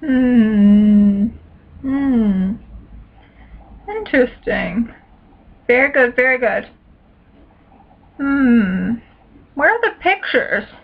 Hmm. Hmm. Interesting. Very good, very good. Hmm. Where are the pictures?